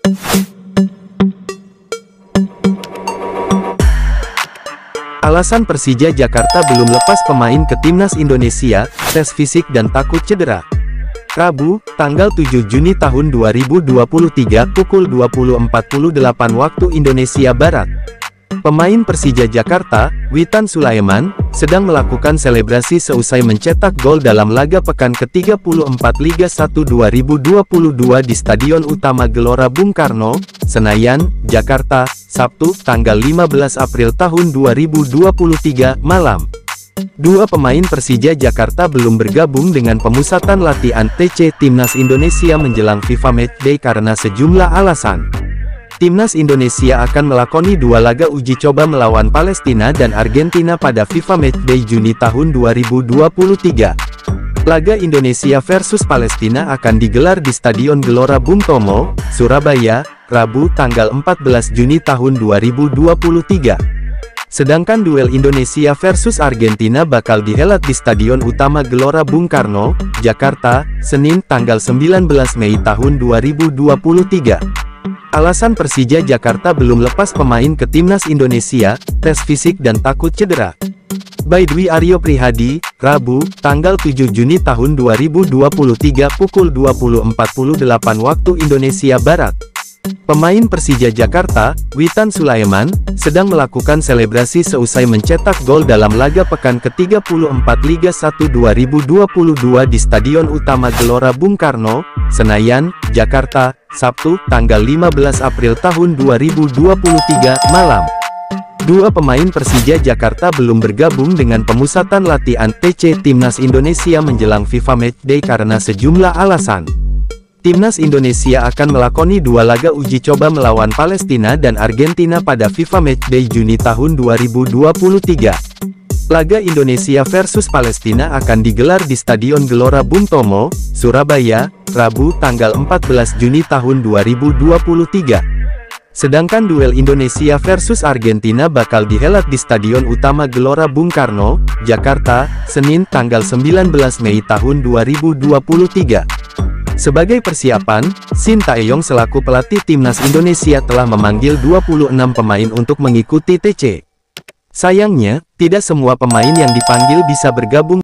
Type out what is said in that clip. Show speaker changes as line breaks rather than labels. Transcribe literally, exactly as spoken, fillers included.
Alasan Persija Jakarta belum lepas pemain ke Timnas Indonesia, tes fisik dan takut cedera. Rabu, tanggal tujuh Juni tahun dua ribu dua puluh tiga pukul dua puluh empat puluh delapan waktu Indonesia Barat. Pemain Persija Jakarta, Witan Sulaiman, sedang melakukan selebrasi seusai mencetak gol dalam laga pekan ke tiga puluh empat Liga satu dua ribu dua puluh dua di Stadion Utama Gelora Bung Karno, Senayan, Jakarta, Sabtu, tanggal lima belas April tahun dua ribu dua puluh tiga, malam. Dua pemain Persija Jakarta belum bergabung dengan pemusatan latihan T C Timnas Indonesia menjelang FIFA Matchday karena sejumlah alasan. Timnas Indonesia akan melakoni dua laga uji coba melawan Palestina dan Argentina pada FIFA Matchday Juni tahun dua ribu dua puluh tiga. Laga Indonesia versus Palestina akan digelar di Stadion Gelora Bung Tomo, Surabaya, Rabu tanggal empat belas Juni tahun dua ribu dua puluh tiga. Sedangkan duel Indonesia versus Argentina bakal dihelat di Stadion Utama Gelora Bung Karno, Jakarta, Senin tanggal sembilan belas Mei tahun dua ribu dua puluh tiga. Alasan Persija Jakarta belum lepas pemain ke Timnas Indonesia, tes fisik dan takut cedera. By Dwi Aryo Prihadi, Rabu, tanggal tujuh Juni tahun dua ribu dua puluh tiga pukul dua puluh empat puluh delapan waktu Indonesia Barat. Pemain Persija Jakarta, Witan Sulaiman, sedang melakukan selebrasi seusai mencetak gol dalam laga pekan ke tiga puluh empat Liga satu dua ribu dua puluh dua di Stadion Utama Gelora Bung Karno, Senayan, Jakarta, Sabtu, tanggal lima belas April tahun dua ribu dua puluh tiga, malam. Dua pemain Persija Jakarta belum bergabung dengan pemusatan latihan T C Timnas Indonesia menjelang FIFA Matchday karena sejumlah alasan. Timnas Indonesia akan melakoni dua laga uji coba melawan Palestina dan Argentina pada FIFA Matchday Juni tahun dua ribu dua puluh tiga. Laga Indonesia versus Palestina akan digelar di Stadion Gelora Bung Tomo, Surabaya, Rabu tanggal empat belas Juni tahun dua ribu dua puluh tiga. Sedangkan duel Indonesia versus Argentina bakal dihelat di Stadion Utama Gelora Bung Karno, Jakarta, Senin tanggal sembilan belas Mei tahun dua ribu dua puluh tiga. Sebagai persiapan, Shin Tae-yong selaku pelatih Timnas Indonesia telah memanggil dua puluh enam pemain untuk mengikuti T C. Sayangnya, tidak semua pemain yang dipanggil bisa bergabung